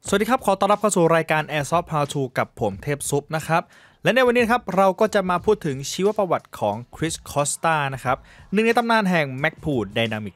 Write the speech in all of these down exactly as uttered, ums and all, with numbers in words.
สวัสดีครับขอต้อนรับเข้าสู่รายการ Airsoft How To กับผมเทพซุปนะครับและในวันนี้ครับเราก็จะมาพูดถึงชีวประวัติของคริสคอสตานะครับหนึ่งในตำนานแห่ง Magpul Dynamic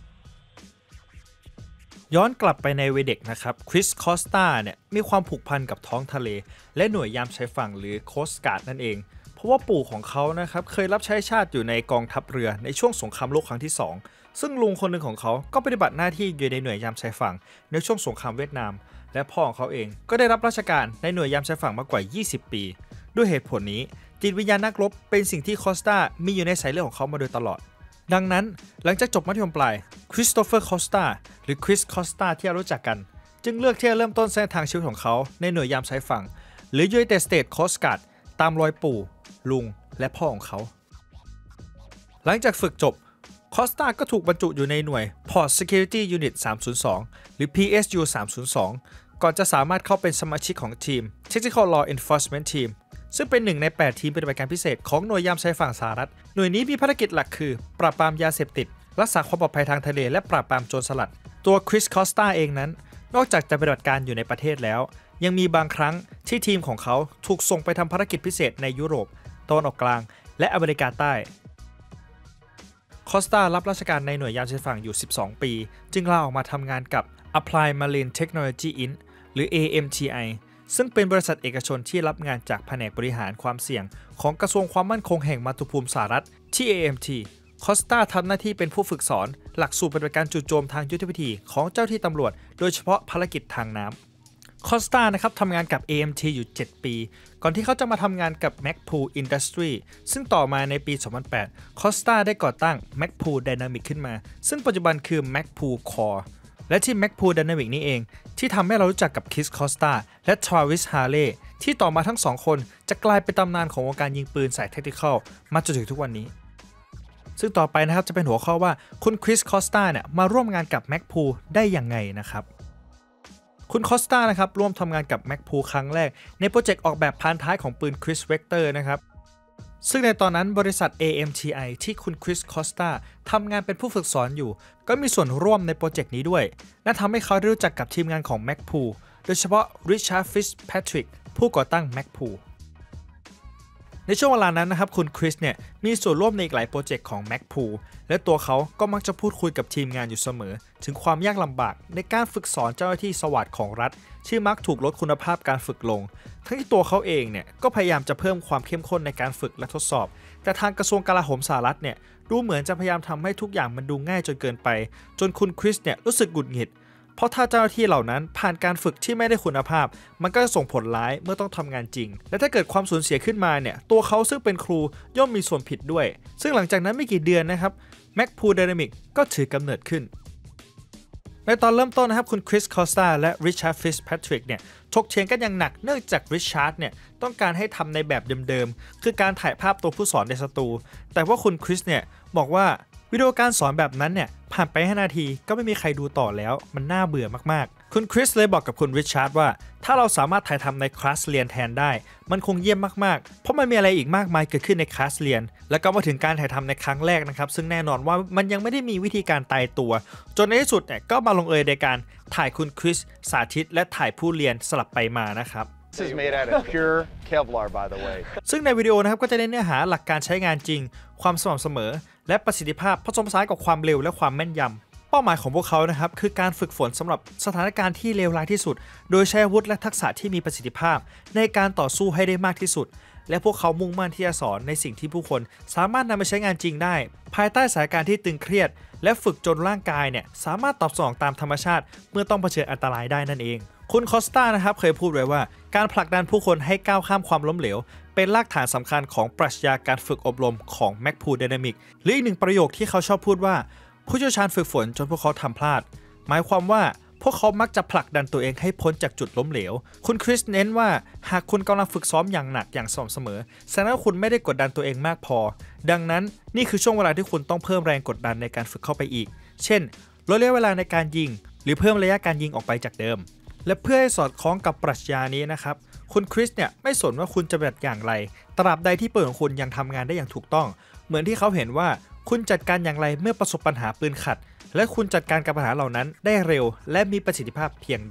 ย้อนกลับไปในวัยเด็กนะครับคริสคอสตาเนี่ยมีความผูกพันกับท้องทะเลและหน่วยยามชายฝั่งหรือโคสต์การ์ดนั่นเองเพราะว่าปู่ของเขานะครับเคยรับใช้ชาติอยู่ในกองทัพเรือในช่วงสงครามโลกครั้งที่สองซึ่งลุงคนหนึ่งของเขาก็ปฏิบัติหน้าที่อยู่ในหน่วยยามชายฝั่งในช่วงสงครามเวียดนามและพ่อของเขาเองก็ได้รับราชการในหน่วยยามชายฝั่งมากว่ายี่สิบปีด้วยเหตุผลนี้จิตวิญญาณนักรบเป็นสิ่งที่คอสตามีอยู่ในสายเลือดของเขามาโดยตลอดดังนั้นหลังจากจบมัธยมปลายคริสโตเฟอร์คอสตาหรือคริสคอสตาที่เรารู้จักกันจึงเลือกที่จะเริ่มต้นเส้นทางชีวิตของเขาในหน่วยยามชายฝั่งหรือ United States Coast Guard ตามรอยปู่ลุงและพ่อของเขาหลังจากฝึกจบคอสตาก็ถูกบรรจุอยู่ในหน่วย Port Security Unit สามศูนย์สองหรือ พี เอส ยู สามศูนย์สองก่อนจะสามารถเข้าเป็นสมาชิกของทีม Technical Law Enforcement Team ซึ่งเป็นหนึ่งในแปดทีมปฏิบัติการพิเศษของหน่วยยามชายฝั่งสหรัฐหน่วยนี้มีภารกิจหลักคือปราบปรามยาเสพติดรักษาความปลอดภัยทางทะเลและปราบปรามโจรสลัดตัวคริสคอสตาเองนั้นนอกจากจะปฏิบัติการอยู่ในประเทศแล้วยังมีบางครั้งที่ทีมของเขาถูกส่งไปทำภารกิจพิเศษในยุโรปตะวันออกกลางและอเมริกาใต้คอสตารับราชการในหน่วยยามชายฝั่งอยู่สิบสองปีจึงลาออกมาทำงานกับ Applied Marine Technology อินคอร์ปอเรชั่น หรือ เอ เอ็ม ที ไอ ซึ่งเป็นบริษัทเอกชนที่รับงานจากแผนกบริหารความเสี่ยงของกระทรวงความมั่นคงแห่งมาตุภูมิสหรัฐที่ เอ เอ็ม ที คอสตาทำหน้าที่เป็นผู้ฝึกสอนหลักสูตรปฏิบัติการจู่โจมทางยุทธวิธีของเจ้าที่ตำรวจโดยเฉพาะภารกิจทางน้ำคอสตานะครับทำงานกับ เอ เอ็ม ที อยู่เจ็ดปีก่อนที่เขาจะมาทำงานกับ Magpul Industry ซึ่งต่อมาในปี สองพันแปด คอสตาได้ก่อตั้ง Magpul Dynamic ขึ้นมาซึ่งปัจจุบันคือ Magpul Core และที่ Magpul Dynamic นี้เองที่ทำให้เรารู้จักกับคริสคอสตาและทราวิสฮาร์เลย์ที่ต่อมาทั้งสองคนจะกลายเป็นตำนานของวงการยิงปืนสายเทคนิคอลมาจนถึงทุกวันนี้ซึ่งต่อไปนะครับจะเป็นหัวข้อว่าคุณคริสคอสตาเนี่ยมาร่วมงานกับ Magpul ได้ยังไงนะครับคุณคอสตานะครับร่วมทำงานกับ Magpul ครั้งแรกในโปรเจกต์ออกแบบพานท้ายของปืน Chris Vector นะครับซึ่งในตอนนั้นบริษัท เอ เอ็ม ที ไอ ที่คุณคริสคอสตาทำงานเป็นผู้ฝึกสอนอยู่ก็มีส่วนร่วมในโปรเจกต์นี้ด้วยและทำให้เขาได้รู้จักกับทีมงานของ Magpul โดยเฉพาะ Richard Fitzpatrick ผู้ก่อตั้ง Magpul ในช่วงเวลานั้นนะครับคุณคริสเนี่ยมีส่วนร่วมในอีกหลายโปรเจกต์ของ Magpul และตัวเขาก็มักจะพูดคุยกับทีมงานอยู่เสมอถึงความยากลำบากในการฝึกสอนเจ้าหน้าที่สวัสดิ์ของรัฐที่มักถูกลดคุณภาพการฝึกลงทั้งที่ตัวเขาเองเนี่ยก็พยายามจะเพิ่มความเข้มข้นในการฝึกและทดสอบแต่ทางกระทรวงกลาโหมสหรัฐเนี่ยดูเหมือนจะพยายามทำให้ทุกอย่างมันดูง่ายจนเกินไปจนคุณคริสเนี่ยรู้สึกหงุดหงิดเพราะถ้าเจ้าหน้าที่เหล่านั้นผ่านการฝึกที่ไม่ได้คุณภาพมันก็จะส่งผลร้ายเมื่อต้องทำงานจริงและถ้าเกิดความสูญเสียขึ้นมาเนี่ยตัวเขาซึ่งเป็นครูย่อมมีส่วนผิดด้วยซึ่งหลังจากนั้นไม่กี่เดือนนะครับ Magpul Dynamic ก็ถือกำเนิดขึ้นในตอนเริ่มต้นนะครับคุณคริสคอสตาและ Richard Fitzpatrick เนี่ยถกเถียงกันอย่างหนักเนื่องจาก Richard เนี่ยต้องการให้ทำในแบบเดิมๆคือการถ่ายภาพตัวผู้สอนในสตูแต่ว่าคุณคริสเนี่ยบอกว่าวิดีโอการสอนแบบนั้นเนี่ยผ่านไปห้านาทีก็ไม่มีใครดูต่อแล้วมันน่าเบื่อมากๆคุณคริสเลยบอกกับคุณริชาร์ดว่าถ้าเราสามารถถ่ายทำในคลาสเรียนแทนได้มันคงเยี่ยมมากๆเพราะมันมีอะไรอีกมากมายเกิดขึ้นในคลาสเรียนแล้วก็มาถึงการถ่ายทำในครั้งแรกนะครับซึ่งแน่นอนว่ามันยังไม่ได้มีวิธีการตายตัวจนในที่สุดเนี่ยก็มาลงเอยในการถ่ายคุณคริสสาธิตและถ่ายผู้เรียนสลับไปมานะครับ This is made out of pure Kevlar, by the way. ซึ่งในวิดีโอนะครับก็จะได้เนื้อหาหลักการใช้งานจริงความสม่ำเสมอและประสิทธิภาพผสมผสานกับความเร็วและความแม่นยำเป้าหมายของพวกเขานะครับคือการฝึกฝนสำหรับสถานการณ์ที่เลวร้ายที่สุดโดยใช้อาวุธและทักษะที่มีประสิทธิภาพในการต่อสู้ให้ได้มากที่สุดและพวกเขามุ่งมั่นที่จะสอนในสิ่งที่ผู้คนสามารถนำไปใช้งานจริงได้ภายใต้สถานการณ์ที่ตึงเครียดและฝึกจนร่างกายเนี่ยสามารถตอบสนองตามธรรมชาติเมื่อต้องเผชิญอันตรายได้นั่นเองคุณคอสตานะครับเคยพูดไว้ว่าการผลักดันผู้คนให้ก้าวข้ามความล้มเหลวเป็นรากฐานสำคัญของปรัชญาการฝึกอบรมของ Magpul Dynamic หรืออีกหนึ่งประโยคที่เขาชอบพูดว่าผู้เชี่ยวชาญฝึกฝนจนพวกเขาทำพลาดหมายความว่าพวกเขามักจะผลักดันตัวเองให้พ้นจากจุดล้มเหลวคุณคริสเน้นว่าหากคุณกำลังฝึกซ้อมอย่างหนักอย่างสม่ำเสมอแสดงว่าคุณไม่ได้กดดันตัวเองมากพอดังนั้นนี่คือช่วงเวลาที่คุณต้องเพิ่มแรงกดดันในการฝึกเข้าไปอีกเช่นลดระยะเวลาในการยิงหรือเพิ่มระยะการยิงออกไปจากเดิมและเพื่อให้สอดคล้องกับปรัชญานี้นะครับคุณคริสเนี่ยไม่สนว่าคุณจะแบบอย่างไรตราบใดที่ปืนของคุณยังทำงานได้อย่างถูกต้องเหมือนที่เขาเห็นว่าคุณจัดการอย่างไรเมื่อประสบปัญหาปืนขัดและคุณจัดการกับปัญหาเหล่านั้นได้เร็วและมีประสิทธิภาพเพียงใด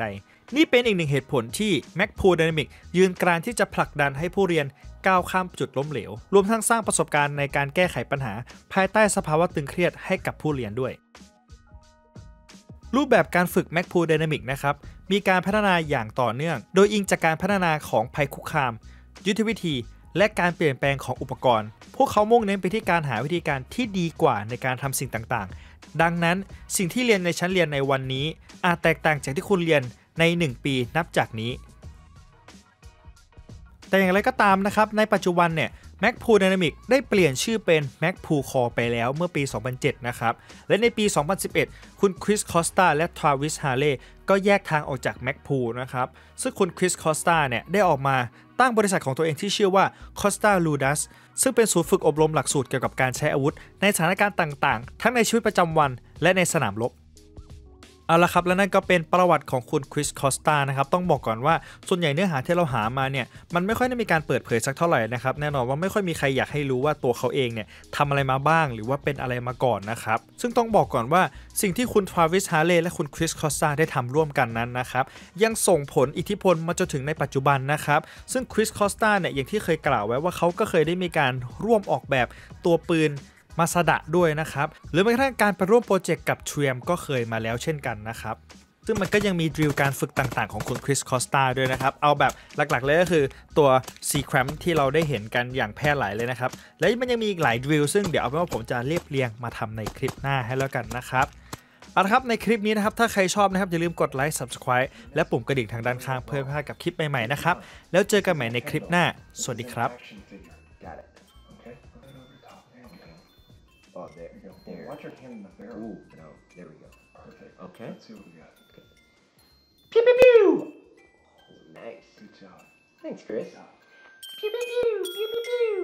นี่เป็นอีกหนึ่งเหตุผลที่ Magpul Dynamics ยืนกรานที่จะผลักดันให้ผู้เรียนก้าวข้ามจุดล้มเหลวรวมทั้งสร้างประสบการณ์ในการแก้ไขปัญหาภายใต้สภาวะตึงเครียดให้กับผู้เรียนด้วยรูปแบบการฝึก Magpul Dynamics นะครับมีการพัฒนาอย่างต่อเนื่องโดยอิงจากการพัฒนาของภัยคุกคามยุทธวิธีและการเปลี่ยนแปลงของอุปกรณ์พวกเขามุ่งเน้นไปที่การหาวิธีการที่ดีกว่าในการทำสิ่งต่างๆดังนั้นสิ่งที่เรียนในชั้นเรียนในวันนี้อาจแตกต่างจากที่คุณเรียนในหนึ่งปีนับจากนี้แต่อย่างไรก็ตามนะครับในปัจจุบันเนี่ย Magpul Dynamics ได้เปลี่ยนชื่อเป็น Magpul Core ไปแล้วเมื่อปี สองพันเจ็ด นะครับและในปี สองพันสิบเอ็ด คุณคริสคอสตาและทราวิสฮาร์เลย์ก็แยกทางออกจาก Magpul นะครับซึ่งคุณคริสคอสตาเนี่ยได้ออกมาตั้งบริษัทของตัวเองที่ชื่อว่า Costa Ludus ซึ่งเป็นศูนย์ฝึกอบรมหลักสูตรเกี่ยวกับการใช้อาวุธในสถานการณ์ต่างๆทั้งในชีวิตประจำวันและในสนามรบเอาละครับและนั่นก็เป็นประวัติของคุณคริสคอสตานะครับต้องบอกก่อนว่าส่วนใหญ่เนื้อหาที่เราหามาเนี่ยมันไม่ค่อยได้มีการเปิดเผยสักเท่าไหร่นะครับแน่นอนว่าไม่ค่อยมีใครอยากให้รู้ว่าตัวเขาเองเนี่ยทำอะไรมาบ้างหรือว่าเป็นอะไรมาก่อนนะครับซึ่งต้องบอกก่อนว่าสิ่งที่คุณทราวิสฮาร์เลย์และคุณคริสคอสตาได้ทำร่วมกันนั้นนะครับยังส่งผลอิทธิพลมาจนถึงในปัจจุบันนะครับซึ่งคริสคอสตาเนี่ยอย่างที่เคยกล่าวไว้ว่าเขาก็เคยได้มีการร่วมออกแบบตัวปืนมาสดะด้วยนะครับหรือแม้กระทั่งการไปร่วมโปรเจกต์กับเทรียมก็เคยมาแล้วเช่นกันนะครับซึ่งมันก็ยังมีดริลการฝึกต่างๆของคุณคริสคอสตาด้วยนะครับเอาแบบหลักๆเลยก็คือตัว ซี แครม ที่เราได้เห็นกันอย่างแพร่หลายเลยนะครับและมันยังมีอีกหลายดริลซึ่งเดี๋ยวเอาเป็นว่าผมจะเรียบเรียงมาทำในคลิปหน้าให้แล้วกันนะครับเอาละครับในคลิปนี้นะครับถ้าใครชอบนะครับอย่าลืมกดไลค์ Subscribe และปุ่มกระดิ่งทางด้านข้างเพื่อไม่พลาดกับคลิปใหม่ๆนะครับแล้วเจอกันใหม่ในคลิปหน้าสวัสดีครับ Oh, there. there. Watch your hand in the barrel. Ooh, no. There we go. Perfect. Okay. Let's see what we got. Pew pew pew. Nice. Good job. Thanks, Chris. Good job. Pew pew pew. Pew pew pew.